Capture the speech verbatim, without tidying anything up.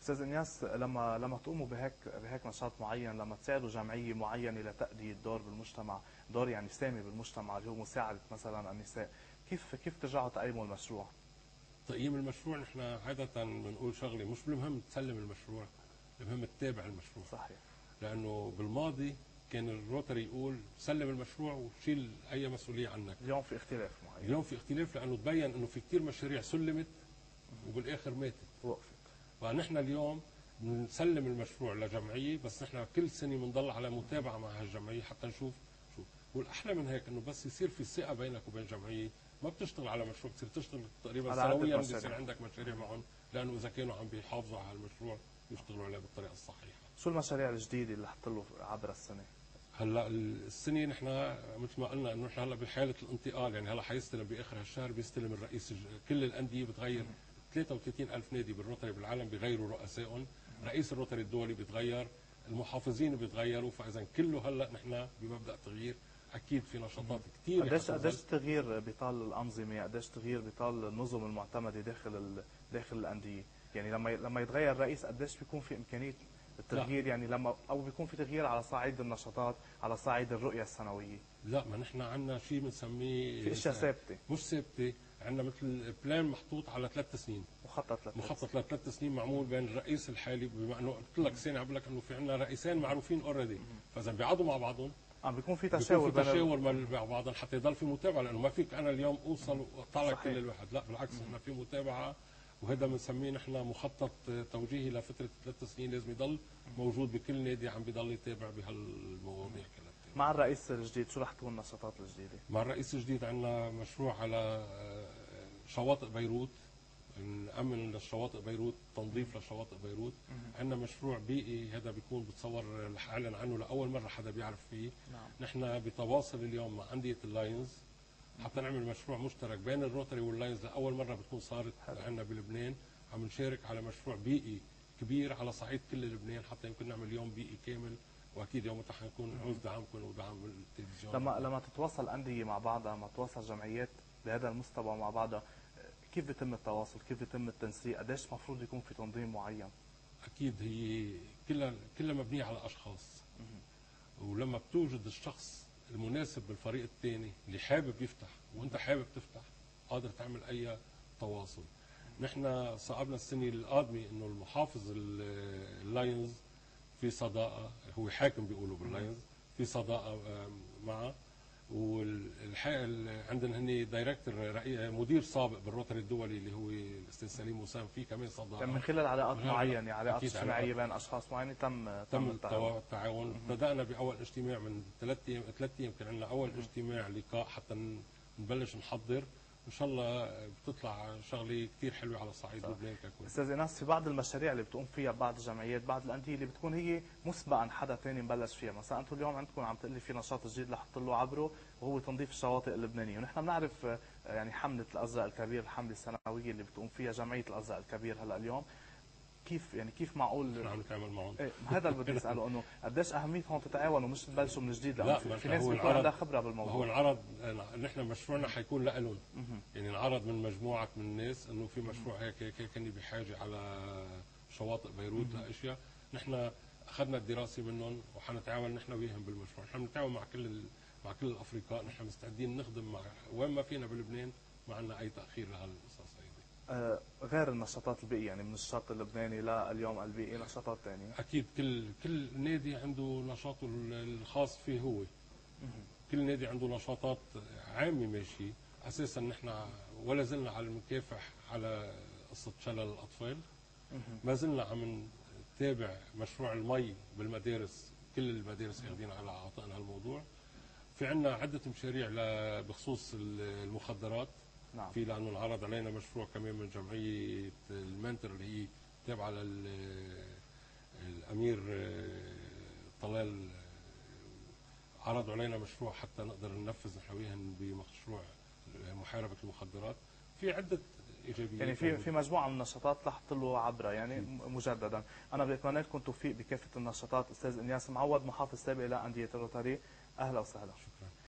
استاذ انياس، لما لما تقوموا بهيك بهيك نشاط معين، لما تساعدوا جمعيه معينه لتأدية دور بالمجتمع، دور يعني سامي بالمجتمع اللي هو مساعده مثلا النساء، كيف كيف ترجعوا تقيموا المشروع؟ تقييم المشروع نحن عادة بنقول شغله، مش بالمهم تسلم المشروع، المهم تتابع المشروع. صحيح. لانه بالماضي كان الروتري يقول سلم المشروع وشيل اي مسؤوليه عنك. اليوم في اختلاف معين. اليوم في اختلاف لانه تبين انه في كثير مشاريع سلمت وبالاخر ماتت وقفت. فنحن اليوم بنسلم المشروع لجمعيه، بس نحن كل سنه بنضل على متابعه مع هالجمعيه حتى نشوف شو. والاحلى من هيك انه بس يصير في ثقه بينك وبين جمعيه، ما بتشتغل على مشروع، بتصير تشتغل تقريبا سنويا، بصير عندك مشاريع معهم، لانه اذا كانوا عم بيحافظوا على المشروع يشتغلوا عليه بالطريقه الصحيحه. شو المشاريع الجديده اللي حط له عبر السنه؟ هلا السنه نحن مثل ما قلنا انه نحن هلا بحاله الانتقال، يعني هلا حيستلم باخر هالشهر، بيستلم الرئيس، كل الانديه بتغير، ثلاثة وثلاثين ألف نادي بالروتري بالعالم بيغيروا رؤسائهم، رئيس الروتري الدولي بيتغير، المحافظين بيتغيروا، فاذا كله هلا نحن بمبدا تغيير، اكيد في نشاطات كثير. قديش قديش تغيير بيطال الانظمه، قديش تغيير بيطال النظم المعتمده داخل ال... داخل الانديه، يعني لما لما يتغير الرئيس قديش بيكون في امكانيه التغيير؟ لا. يعني لما او بيكون في تغيير على صعيد النشاطات، على صعيد الرؤيه السنويه؟ لا، ما نحن عندنا شيء بنسميه في اشياء ثابته، مش ثابته، عندنا مثل بلان محطوط على ثلاث سنين، مخطط ثلاث مخطط لثلاث سنين معمول بين الرئيس الحالي، بما انه قلت لك سنه عم لك انه في عندنا رئيسين معروفين اوريدي، فاذا بيقعدوا مع بعضهم عم بيكون في تشاور، بيكون في تشاور مع بعضهم حتى يضل في متابعه، لانه ما فيك انا اليوم اوصل واقطع لك كل الواحد، لا بالعكس احنا في متابعه، وهذا بنسميه نحن مخطط توجيهي لفتره ثلاث سنين، لازم يضل موجود بكل نادي، عم بيضل يتابع بهالمواضيع كلها. مع الرئيس الجديد شو رح تكون النشاطات الجديده؟ مع الرئيس الجديد عندنا مشروع على شواطئ بيروت، نأمن للشواطئ بيروت، تنظيف لشواطئ بيروت. عندنا مشروع بيئي، هذا بيكون بتصور رح اعلن عنه لاول مره حدا بيعرف فيه. نعم. نحن بتواصل اليوم مع انديه اللاينز حتى نعمل مشروع مشترك بين الروتري واللاينز، لاول مره بتكون صارت عندنا بلبنان، عم نشارك على مشروع بيئي كبير على صعيد كل لبنان، حتى يمكن نعمل يوم بيئي كامل، واكيد يومتها حنكون عوز دعمكم ودعم التلفزيون. لما لما تتواصل انديه مع بعضها، لما تتواصل جمعيات بهذا المستوى مع بعضها، كيف بيتم التواصل؟ كيف بيتم التنسيق؟ قديش المفروض يكون في تنظيم معين؟ اكيد هي كلها كلها مبنيه على اشخاص، ولما بتوجد الشخص المناسب بالفريق الثاني اللي حابب يفتح وانت حابب تفتح، قادر تعمل اي تواصل. نحن صعبنا السنه القادمه انه المحافظ اللاينز في صداقه، هو حاكم بيقولوا باللاينز، في صداقه معه، والحقيقه عندنا هن دايركتور مدير سابق بالروتري الدولي اللي هو الاستاذ سليم وسام، في كمان صداقه من خلال علاقات معينه، علاقات اجتماعيه بين اشخاص معينين، تم تم التعاون. بدانا باول اجتماع من ثلاث ايام ثلاث ايام كان عندنا اول اجتماع لقاء حتى نبلش نحضر، ان شاء الله بتطلع شغله كثير حلوه على صعيد لبنان ككل. استاذ ايناس، في بعض المشاريع اللي بتقوم فيها بعض الجمعيات، بعض الانديه اللي بتكون هي مسبقا حدا ثاني مبلش فيها، مثلا انتم اليوم عندكم عم تقول لي في نشاط جديد رح له عبره وهو تنظيف الشواطئ اللبنانيه، ونحن بنعرف يعني حمله الازرق الكبير، الحمله السنويه اللي بتقوم فيها جمعيه الازرق الكبير هلا اليوم، كيف يعني كيف معقول نحن عم نتعامل معهم؟ ايه هذا اللي بدي اساله، انه قديش اهميه هون تتعاونوا مش تبلشوا من جديد، لانه في, في ناس بيكون عندها خبره بالموضوع. هو العرض نحن مشروعنا حيكون لهم، يعني العرض من مجموعه من الناس انه في مشروع هيك هيك هيك كان بحاجه على شواطئ بيروت لاشياء، نحن اخذنا الدراسه منهم وحنتعاون نحن وياهم بالمشروع، نحن بنتعاون مع كل مع كل الافرقاء، نحن مستعدين نخدم مع وين ما فينا بلبنان، ما عندنا اي تاخير لهالقصص هيدي. آه غير النشاطات البيئيه، يعني من الشط اللبناني لليوم البيئي نشاطات ثانيه؟ اكيد كل كل نادي عنده نشاطه الخاص فيه هو. كل نادي عنده نشاطات عامه ماشي، اساسا نحن ولا زلنا على المكافح على قصه شلل الاطفال، ما زلنا عم نتابع مشروع المي بالمدارس، كل المدارس اخذين على عاتقنا هالموضوع. في عندنا عده مشاريع بخصوص المخدرات. نعم. في لانه انعرض علينا مشروع كمان من جمعيه المنتر اللي هي تابعه للامير طلال، عرضوا علينا مشروع حتى نقدر ننفذ نحن وياهم بمشروع محاربه المخدرات. في عده ايجابيات، يعني في في مجموعه من النشاطات رح تطلعوا عبرها يعني مجددا. انا بتمنى لكم التوفيق بكافه النشاطات. استاذ انياس معوض، محافظ سابق لانديه الروتري، اهلا وسهلا.